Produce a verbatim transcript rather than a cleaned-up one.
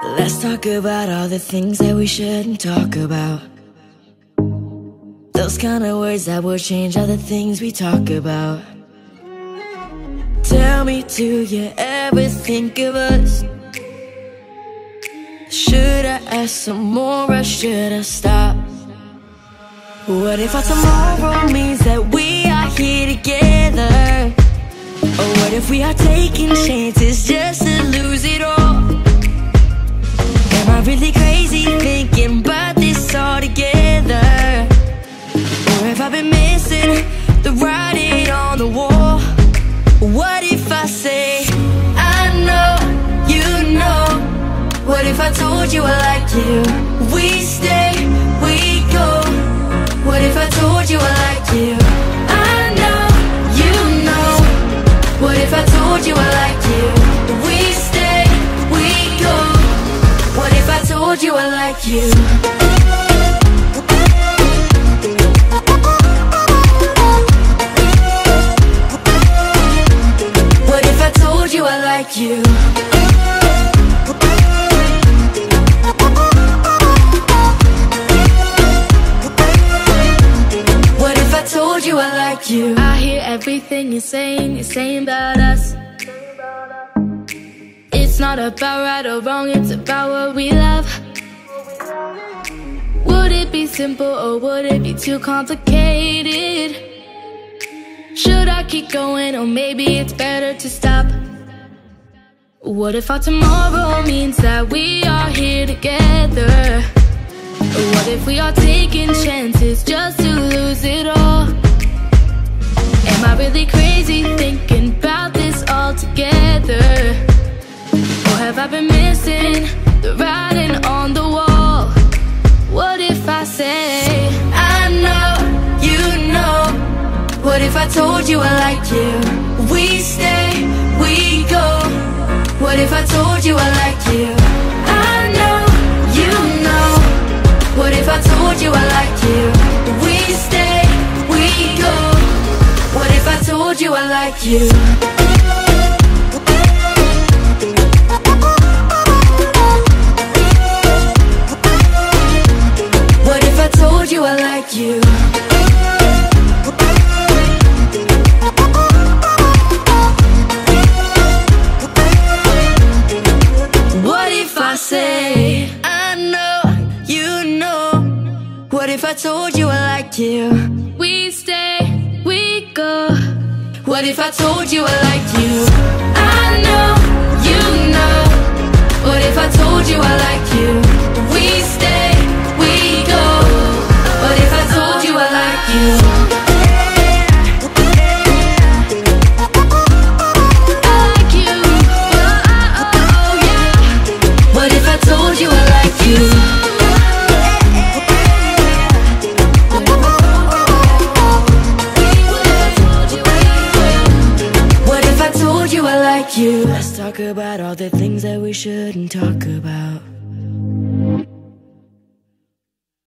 Let's talk about all the things that we shouldn't talk about. Those kind of words that will change all the things we talk about. Tell me, do you ever think of us? Should I ask some more or should I stop? What if our tomorrow means that we are here together? Or what if we are taking chances just to lose it all? Am I really crazy thinking about this all together? Or have I been missing the writing on the wall? What if I say, I know, you know? What if I told you I like you? We stay, we go. What if I told you I like you? I know, you know. What if I told you I like you? We stay, we go. What if I told you I like you? What if I told you I like you? What if I told you I like you? I hear everything you're saying, you're saying about us. It's not about right or wrong, it's about what we love. Would it be simple or would it be too complicated? Should I keep going or maybe it's better to stop? What if our tomorrow means that we are here together? What if we are taking chances just to lose it all? Am I really crazy thinking about this all together? Or have I been missing the writing on the wall? What if I say, I know, you know? What if I told you I like you? We stay, we go. What if I told you I like you? I know, you know. What if I told you I like you? We stay, we go. What if I told you I like you? What if I told you I like you? What if I say, I know, you know? What if I told you I like you? We stay, we go. What if I told you I like you? I know, you know. What if I told you I like you? We stay, we go. What if I told you I like you? Told you I like you. What if I told you I like you? Let's talk about all the things that we shouldn't talk about.